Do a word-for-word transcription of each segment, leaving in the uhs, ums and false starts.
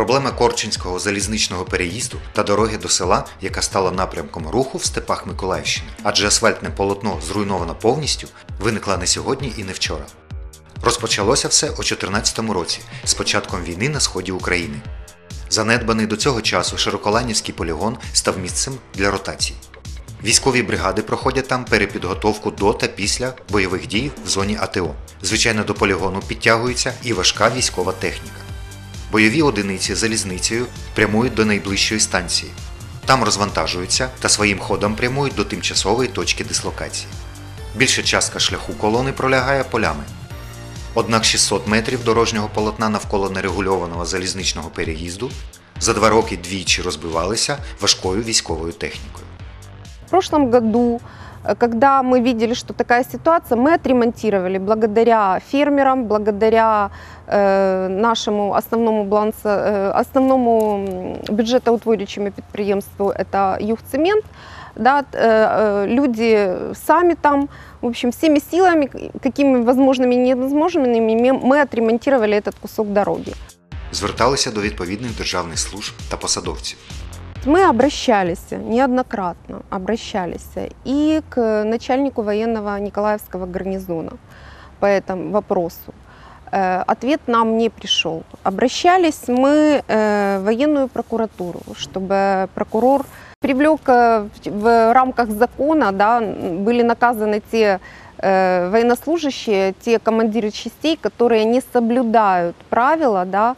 Проблема Корчинського залізничного переїзду та дороги до села, яка стала напрямком руху в степах Миколаївщини, адже асфальтне полотно зруйновано повністю, виникла не сьогодні і не вчора. Розпочалося все у дві тисячі чотирнадцятому році, з початком війни на сході України. Занедбаний до цього часу Широколанівський полігон став місцем для ротації. Військові бригади проходять там перепідготовку до та після бойових дій в зоні АТО. Звичайно, до полігону підтягується і важка військова техніка. Бойові одиниці залізницею прямують до найближчої станції. Там розвантажуються та своїм ходом прямують до тимчасової точки дислокації. Більша частка шляху колони пролягає полями. Однак шістсот метрів дорожнього полотна навколо нерегульованого залізничного переїзду за два роки двічі розбивалися важкою військовою технікою. В прошлом году, когда мы видели, что такая ситуация, мы отремонтировали благодаря фермерам, благодаря э, нашему основному, балансу, э, основному бюджетоутворюючому підприємству, это Югцемент. Да, э, э, люди сами там, в общем, всеми силами, какими возможными и невозможными, мы отремонтировали этот кусок дороги. Зверталися до відповідних державних служб та посадовців. Мы обращались, неоднократно обращались и к начальнику военного Николаевского гарнизона по этому вопросу. Ответ нам не пришел. Обращались мы в военную прокуратуру, чтобы прокурор привлек в рамках закона, да, были наказаны те военнослужащие, те командиры частей, которые не соблюдают правила, да,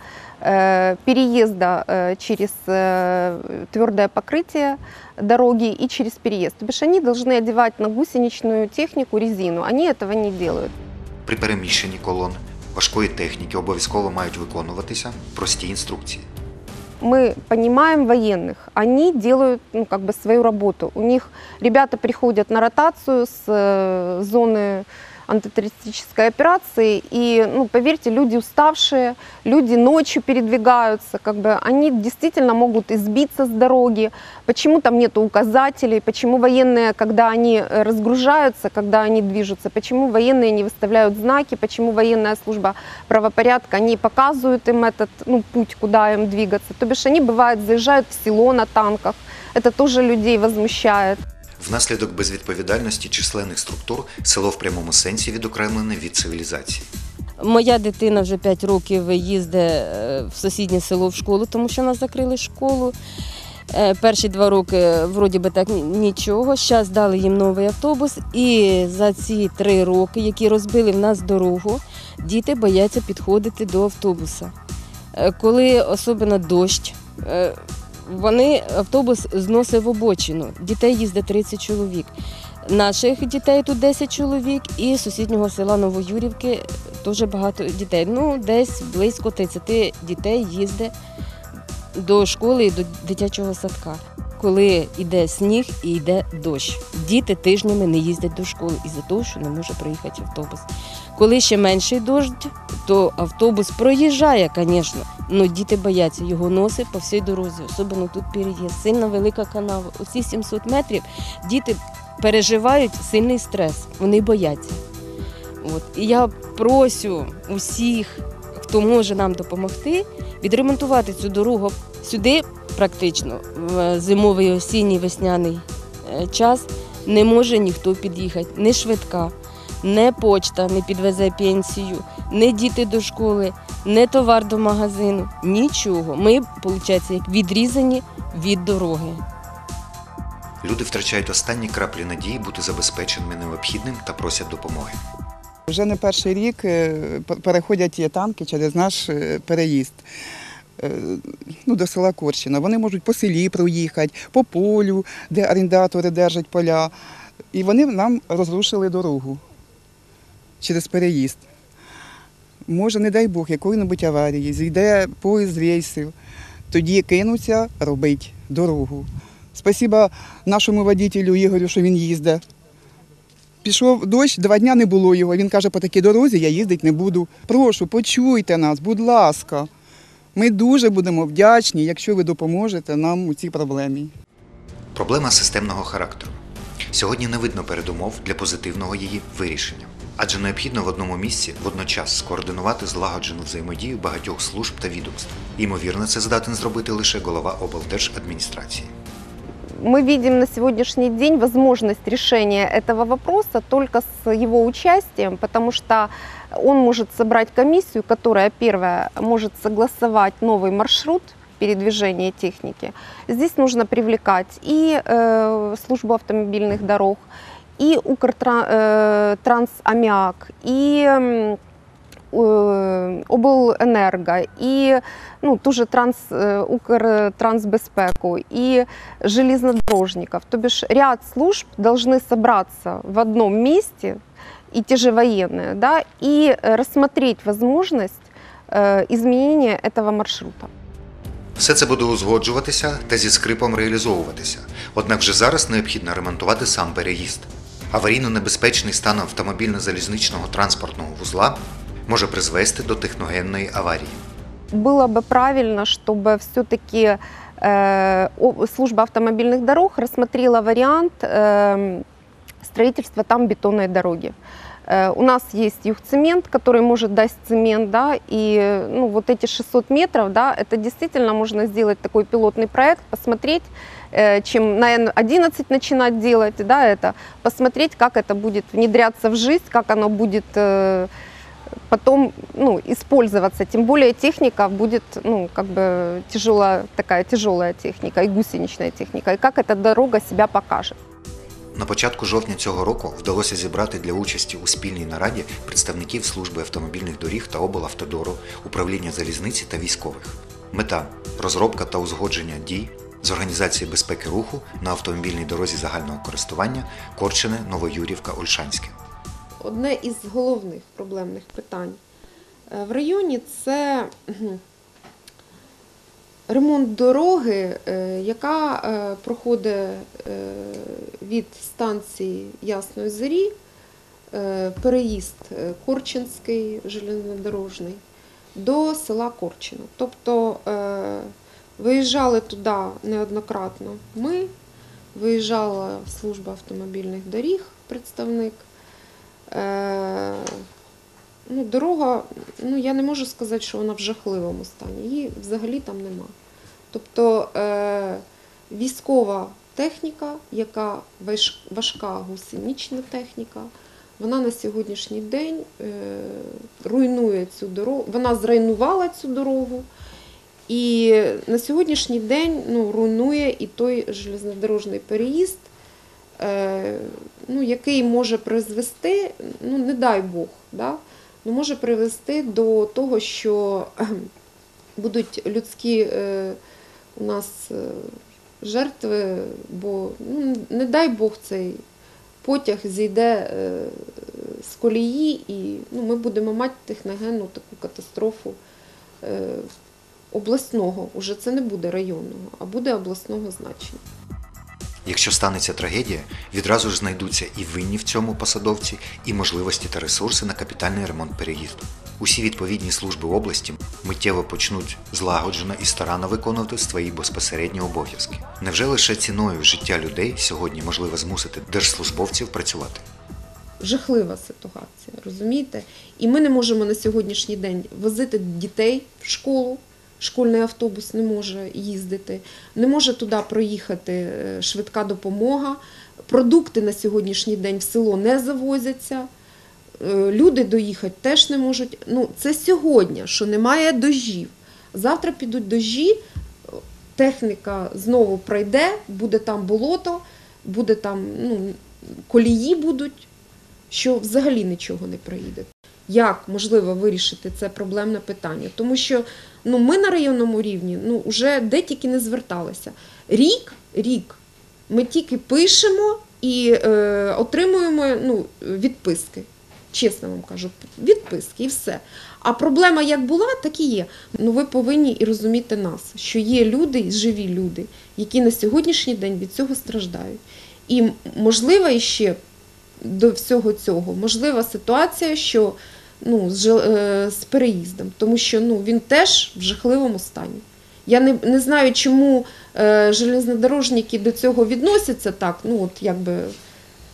переезда через твердое покрытие дороги и через переезд. То бишь они должны одевать на гусеничную технику резину. Они этого не делают. При переміщенні колон важкої техніки обов'язково мають виконуватися прості інструкції. Мы понимаем военных, они делают, ну, как бы свою работу. У них ребята приходят на ротацию с зоны антитеррористической операции, и, ну, поверьте, люди уставшие, люди ночью передвигаются, как бы они действительно могут избиться с дороги. Почему там нет указателей, почему военные, когда они разгружаются, когда они движутся, почему военные не выставляют знаки, почему военная служба правопорядка не показывают им этот, ну, путь, куда им двигаться. То бишь они, бывает, заезжают в село на танках, это тоже людей возмущает. Внаслідок безвідповідальності численних структур село в прямому сенсі відокремлене від цивілізації. Моя дитина вже п'ять років їздить в сусіднє село в школу, тому що нас закрили школу. Перші два роки вроді би так нічого, зараз дали їм новий автобус, і за ці три роки, які розбили в нас дорогу, діти бояться підходити до автобуса. Коли особливо дощ, вони автобус зносить в обочину. Дітей їздить тридцять чоловік. Наших дітей тут десять чоловік і з сусіднього села Новоюрівки теж багато дітей. Ну, десь близько тридцять дітей їздить до школи і до дитячого садка. Коли йде сніг і йде дощ. Діти тижнями не їздять до школи із-за того, що не може приїхати автобус. Коли ще менший дощ, то автобус проїжджає, звісно, але діти бояться, його носить по всій дорозі, особливо тут переїзд. Сильна велика канава. Оці сімсот метрів діти переживають сильний стрес, вони бояться. От. І я прошу усіх, хто може нам допомогти, відремонтувати цю дорогу. Сюди практично в зимовий, осінній, весняний час не може ніхто під'їхати, ні швидка, ні почта не підвезе пенсію, ні діти до школи, ні товар до магазину, нічого. Ми, виходить, як відрізані від дороги. Люди втрачають останні краплі надії бути забезпеченими необхідним та просять допомоги. Вже не перший рік переходять танки через наш переїзд. Ну, до села Корчина. Вони можуть по селі проїхати, по полю, де орендатори держать поля. І вони нам розрушили дорогу через переїзд. Може, не дай Бог, якої-небудь аварії, зійде поїзд з рейсів, тоді кинуться робити дорогу. Спасибо нашому водителю Ігорю, що він їздить. Пішов дощ, два дні не було його. Він каже, по такій дорозі я їздити не буду. Прошу, почуйте нас, будь ласка. Ми дуже будемо вдячні, якщо ви допоможете нам у цій проблемі. Проблема системного характеру. Сьогодні не видно передумов для позитивного її вирішення. Адже необхідно в одному місці водночас скоординувати злагоджену взаємодію багатьох служб та відомств. Ймовірно, це здатен зробити лише голова облдержадміністрації. Мы видим на сегодняшний день возможность решения этого вопроса только с его участием, потому что он может собрать комиссию, которая, первое, может согласовать новый маршрут передвижения техники. Здесь нужно привлекать и э, службу автомобильных дорог, и Укртрансаміак, и э, Облэнерго, и ну, ту же транс, Укртрансбезпеку, и железнодорожников. То бишь ряд служб должны собраться в одном месте, и те же военные, да, и рассмотреть возможность э, изменения этого маршрута. Все це буде узгоджуватися та зі скрипом реалізовуватися. Однак вже зараз необхідно ремонтувати сам переїзд. Аварійно-небезпечний стан автомобільно-залізничного транспортного вузла може призвести до техногенної аварії. Было бы правильно, чтобы все-таки э, служба автомобильных дорог рассмотрела вариант э, строительства там бетонной дороги. Э, у нас есть югцемент, который может дать цемент, да, и ну, вот эти шестьсот метров, да, это действительно можно сделать такой пилотный проект, посмотреть, э, чем на Н одиннадцать начинать делать, да, это, посмотреть, как это будет внедряться в жизнь, как оно будет э, потом ну, использоваться. Тем более техника будет ну, как бы тяжелая, такая тяжелая техника и гусеничная техника. И как эта дорога себя покажет. На початку жовтня цього року вдалося зібрати для участі у спільній нараді представників служби автомобільних доріг та облавтодору, управління залізниці та військових. Мета – розробка та узгодження дій з організації безпеки руху на автомобільній дорозі загального користування Корчине-Новоюрівка-Ольшанське. Одне із головних проблемних питань в районі – це ремонт дороги, яка проходить від станції Ясної Зорі, переїзд Корчинський, железнодорожний, до села Корчино. Тобто виїжджали туди неоднократно ми, виїжджала служба автомобільних доріг, представник. Ну, дорога, ну, я не можу сказати, що вона в жахливому стані, її взагалі там нема. Тобто е, військова техніка, яка важка гусенична техніка, вона на сьогоднішній день е, руйнує цю дорогу, вона зруйнувала цю дорогу і на сьогоднішній день ну, руйнує і той железнодорожний переїзд, ну, який може призвести, ну не дай Бог, да, ну, може привести до того, що будуть людські е, у нас жертви, бо ну, не дай Бог цей потяг зійде е, з колії і ну, ми будемо мати техногенну таку катастрофу е, обласного, уже це не буде районного, а буде обласного значення. Якщо станеться трагедія, відразу ж знайдуться і винні в цьому посадовці, і можливості та ресурси на капітальний ремонт переїзду. Усі відповідні служби області миттєво почнуть злагоджено і старанно виконувати свої безпосередні обов'язки. Невже лише ціною життя людей сьогодні можливо змусити держслужбовців працювати? Жахлива ситуація, розумієте? І ми не можемо на сьогоднішній день возити дітей в школу. Школьний автобус не може їздити, не може туди проїхати швидка допомога, продукти на сьогоднішній день в село не завозяться, люди доїхати теж не можуть. Ну, це сьогодні, що немає дощів. Завтра підуть дощі, техніка знову пройде, буде там болото, буде там, ну, колії будуть, що взагалі нічого не проїде. Як можливо вирішити це проблемне питання? Тому що ну, ми на районному рівні ну, вже де тільки не зверталися. Рік, рік ми тільки пишемо і е, отримуємо ну, відписки. Чесно вам кажу, відписки і все. А проблема як була, так і є. Ну, ви повинні і розуміти нас, що є люди, живі люди, які на сьогоднішній день від цього страждають. І можливо ще до всього цього, можлива ситуація, що ну, з, е, з переїздом, тому що ну, він теж в жахливому стані. Я не, не знаю, чому е, железнодорожники до цього відносяться так, ну от якби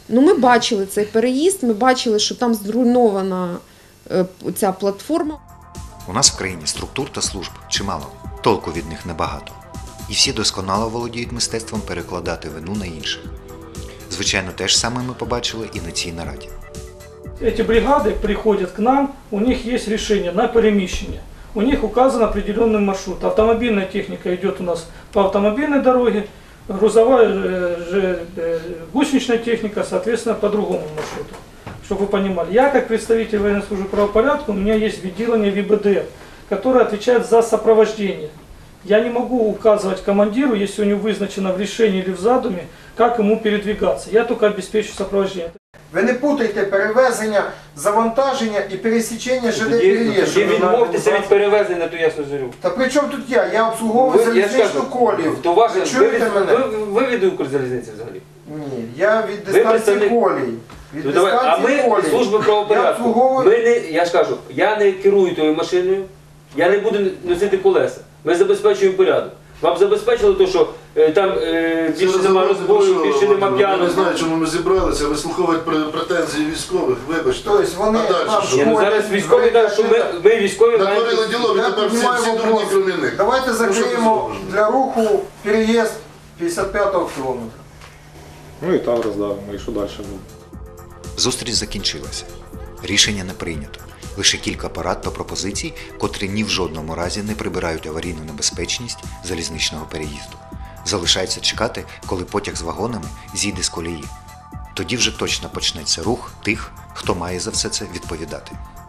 Ну, ми бачили цей переїзд, ми бачили, що там зруйнована е, ця платформа. У нас в країні структур та служб чимало, толку від них небагато. І всі досконало володіють мистецтвом перекладати вину на інших. Звичайно, те ж саме ми побачили і на цій нараді. Эти бригады приходят к нам, у них есть решение на перемещение. У них указан определенный маршрут. Автомобильная техника идет у нас по автомобильной дороге, грузовая э, же, э, гусеничная техника, соответственно, по другому маршруту. Чтобы вы понимали, я как представитель военной службы правопорядка, у меня есть відділення В И Б Д, которое отвечает за сопровождение. Я не могу указывать командиру, если у него вызначено в решении или в задуме, как ему передвигаться. Я только обеспечу сопровождение. Ви не путайте перевезення, завантаження і пересічення ЖД Тоді переїзду. відмовтеся від перевезення, то я зорю. Та при чому тут я? Я обслуговую залізничну колію. То ваше, Ви ви, чуєте від, мене? ви, ви від Укрзалізниці взагалі? Ні, я від Ви дистанції представник- колій. Від Ну, давай, а дистанції ми колій. служби Я правопорядку. обслуговую... Ми не, я ж кажу, я не керую тою машиною, я не буду носити колеса. Ми забезпечуємо порядок. Вам забезпечили те, що е, там е, більше нема розбою, більше нема Я не п'яних. знаю, чому ми зібралися, вислуховувати пре- претензії військових, вибачте. Тобто вони А далі нам що? Ні, ну зараз військові кажуть, що ми, ми військові маємо... Натворили діло, Я тепер всі, піднімаю всі дурні, вопрос. крім них. Давайте Ну, що закриємо ви для руху переїзд п'ятдесят п'ятого кілометра. Ну і там роздавимо, і що далі буде. Зустріч закінчилася. Рішення не прийнято. Лише кілька порад та пропозицій, котрі ні в жодному разі не прибирають аварійну небезпечність залізничного переїзду. Залишається чекати, коли потяг з вагонами зійде з колії. Тоді вже точно почнеться рух тих, хто має за все це відповідати.